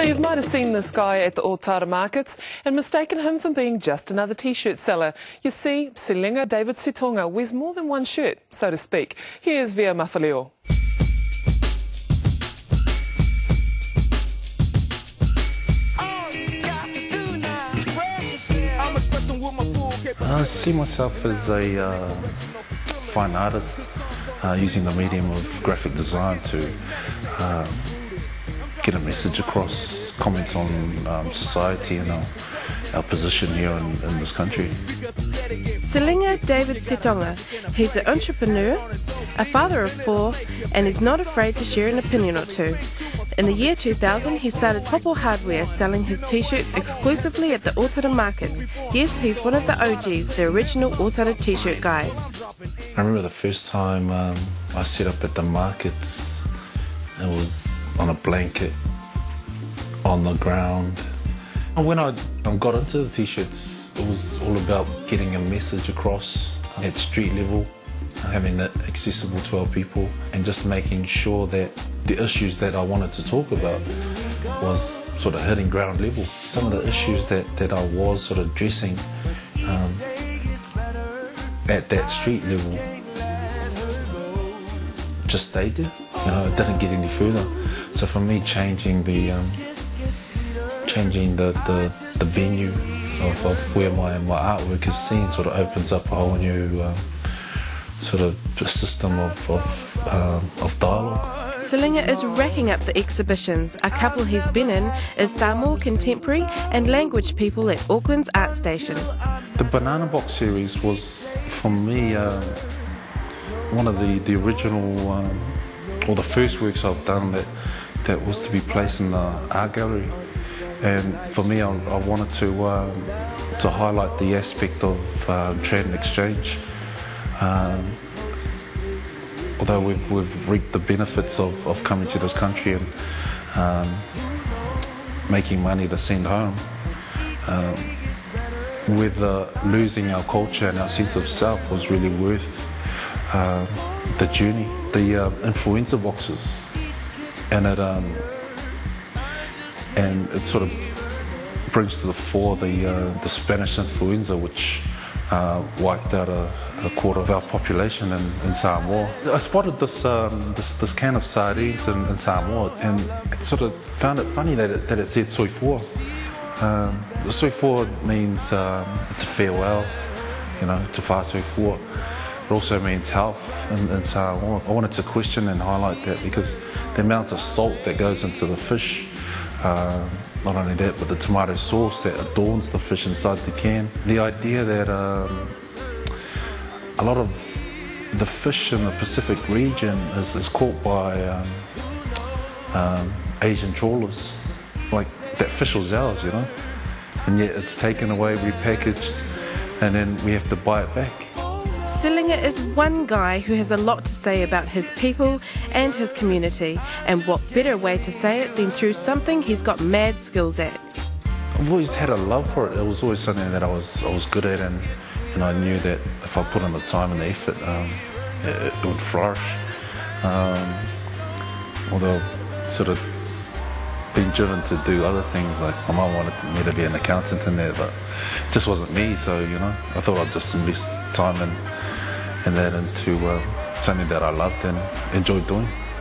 Now, you might have seen this guy at the Otara markets and mistaken him for being just another T-shirt seller. You see, Selinga David Sitonga wears more than one shirt, so to speak. Here's Via Mafaleo. I see myself as a fine artist, using the medium of graphic design to get a message across, comment on society and our position here in this country. Selinga David Sitonga, he's an entrepreneur, a father of 4, and is not afraid to share an opinion or two. In the year 2000, he started Popo Hardware, selling his t-shirts exclusively at the Otara markets. Yes, he's one of the OGs, the original Otara t-shirt guys. I remember the first time I set up at the markets. It was on a blanket, on the ground. And when I got into the t-shirts, it was all about getting a message across at street level, having that accessible to our people, and just making sure that the issues that I wanted to talk about was sort of hitting ground level. Some of the issues that I was sort of addressing at that street level just stayed there. You know, it didn't get any further. So for me, changing the venue of where my artwork is seen sort of opens up a whole new sort of system of dialogue. Selinga is racking up the exhibitions. A couple he's been in is Samoa Contemporary and Language People at Auckland's Art Station. The Banana Box series was, for me, one of the original, or the first works I've done that was to be placed in the art gallery. And for me, I wanted to highlight the aspect of trade and exchange. Although we've reaped the benefits of coming to this country and making money to send home, whether losing our culture and our sense of self was really worth the journey. The influenza boxes, and it sort of brings to the fore the Spanish influenza, which wiped out a quarter of our population in Samoa. I spotted this can of sardines in Samoa, and sort of found it funny that it said soifua. Soifua means it's a farewell, you know, te wha soifua. It also means health in Samoa. I wanted to question and highlight that because the amount of salt that goes into the fish, not only that, but the tomato sauce that adorns the fish inside the can. The idea that a lot of the fish in the Pacific region is caught by Asian trawlers. Like, that fish was ours, you know? And yet it's taken away, repackaged, and then we have to buy it back. Selinga is one guy who has a lot to say about his people and his community, and what better way to say it than through something he's got mad skills at. I've always had a love for it. It was always something that I was good at, and I knew that if I put in the time and the effort, it would flourish. Although I've sort of been driven to do other things, like my mum wanted me to be an accountant in there, but it just wasn't me, so, you know, I thought I'd just invest time in that into something that I loved and enjoyed doing.